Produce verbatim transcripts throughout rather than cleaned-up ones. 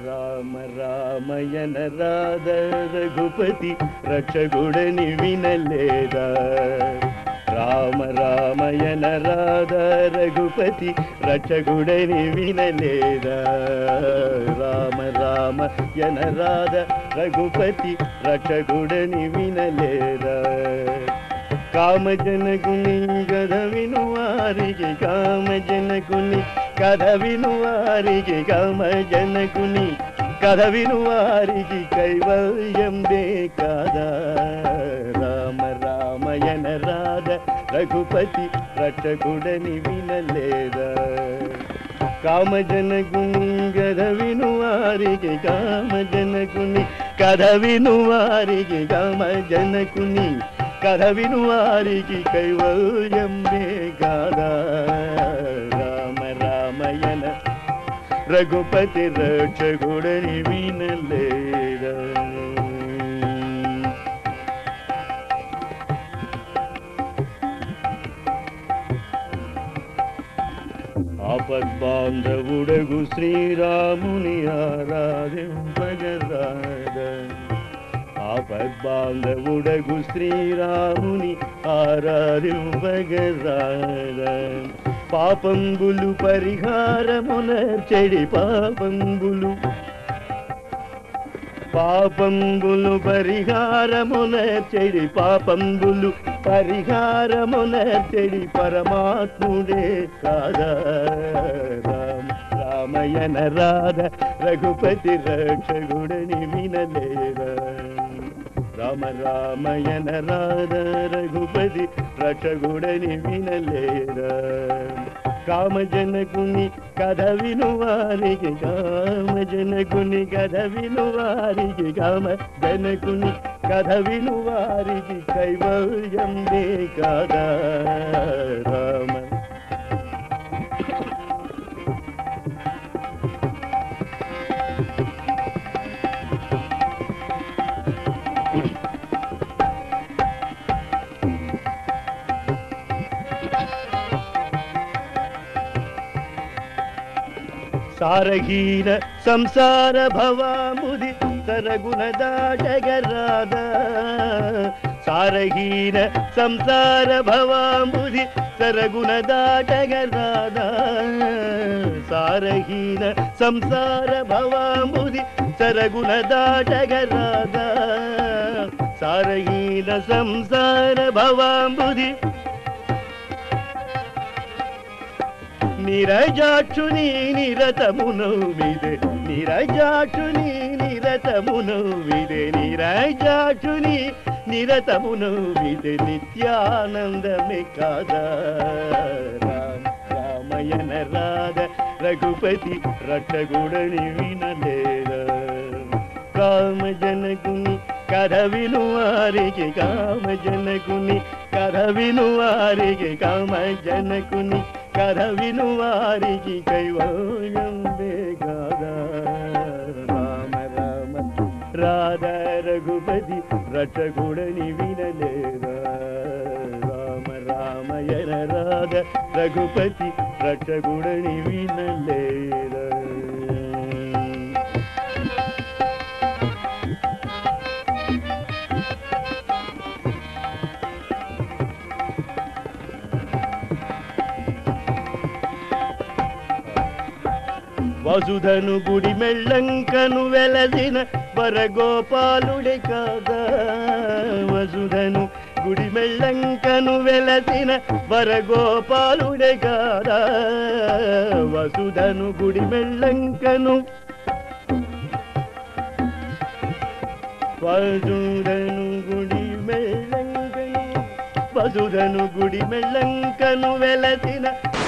రామ రామయన రాధ రఘుపతి రక్షగుడని వినలేదా రామ రామయన రాధ రఘుపతి రక్షగుడని వినలేదా రామ రామయన రాధ రఘుపతి రక్షగుడని వినలేదా కామజనకుని కథ వినువారికి కామజనకుని కథ వినువారికి కామజనకుని కథ వినువారికి కైవల్యం దే కాదా రామ రామయన రాధ రఘుపతి రక్షకుడని వినలేదా కామజనకుని కథ వినువారికి కామజనకుని కథ వినువారికి కామజనకుని కథ వినువారికి కైవల్యం దే కాదా రామ రామయన రఘుపతి రక్షకుడని వినలేదా ఆపద్బాంధవుడగు శ్రీరాముని ఆరాధింపగరాదా ఆపద్బాంధవుడగు శ్రీరాముని ఆరాధింపగరాదా పాపంబులు పరిహారమున చెడి పాపంబులు పాపంబులు పరిహారమున చెడి పాపంబులు పరిహారమున చెడి పరమాత్ముడే కాదా రామ రామయన రాధ రఘుపతి రక్షగుడని వినలేదా రామ రామయన రాధ రఘుపతి రక్షగుడని వినలేదా కామజనకుని కథ వినువారికి కామజనకుని కథ వినువారికి కామజనకుని కథ వినువారికి కైవల్యం దే కాదా రామ సారహీన సంసార భవాముది సరగుణ దాటగరాదా సారహీన సంసార భవాముది సరగుణ దాటగరాదా సారహీన సంసార భవాముది సరగుణ దాటగరాదా సారహీన సంసార భవాముది నిరజాక్షుని నిరతమునౌమిదే నిరజాక్షుని నిరతమునౌమిదే నిరజాక్షుని నిరతమునౌమిదే నిత్యానందమే కాదా రామ రామయన రాధ రఘుపతి రక్షగుడని వినలేదా కామజనకుని కథ వినువారికి కామజనకుని కథ వినువారికి కామజనకుని కథ వినువారికి కైవల్యం దే కాదా రామ రామ రాధ రఘుపతి రక్షగుడని వినలేదా రామ రామయన రాధ రఘుపతి రక్షగుడని వినలేదా వసుధను గుడి మెళ్ళంకను వెలసిన వరగోపాలుడే కాదా వసుధను గుడి మెళ్ళంకను వెలసిన వరగోపాలుడే కాదా వసుధను గుడి మెళ్ళంకను వసుధను గుడి మెళ్ళంకను వసుధను గుడి మెళ్ళంకను వెలసిన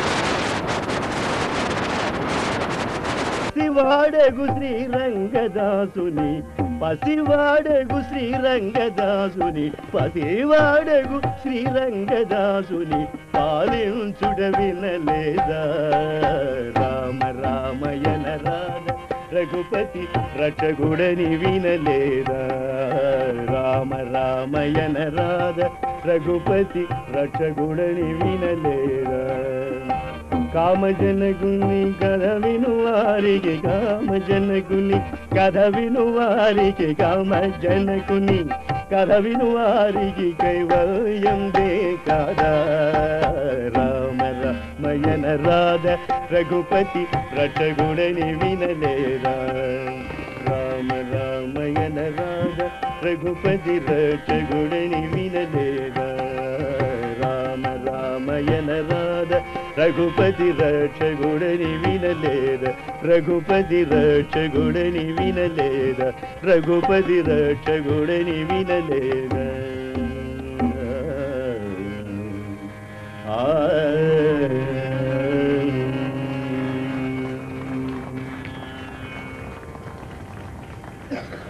పసివాడగు శ్రీరంగదాసుని పసివాడగు శ్రీరంగదాసుని పసివాడగు శ్రీరంగదాసుని పాలించుడ వినలేదా రామ రామయన రాధ రఘుపతి రక్షగుడని వినలేదా రామ రామయన రాధ రఘుపతి రక్షగుడని వినలేదా కామజనకుని కథ వినువారికి కామజనకుని కథ వినువారికి కామజనకుని కథ వినువారికి కైవల్యం దే కాదా రామ రామయన రాధ రఘుపతి రటగుడని వినలేదా రామ రామయన రాధ రఘుపతి రటగుడని వినలేదా రామ రామయన రాధ రఘుపతి రక్షగుడని వినలేద రఘుపతి రక్షగుడని వినలేద రఘుపతి రక్షగుడని వినలేద ఆ